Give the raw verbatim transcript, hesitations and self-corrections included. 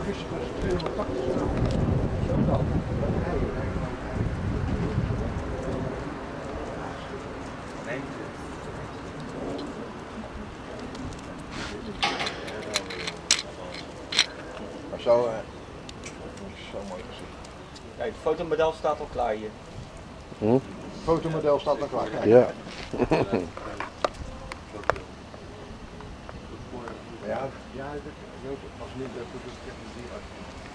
Gisteren was het tweehonderdtachtig. Zo dan. Nee. Maar zo, uh, zo mooi gezien. Kijk, het fotomodel staat al klaar hier. Hm? Het fotomodel staat al klaar. Kijk. Ja. Ja, ja, dat was niet goed.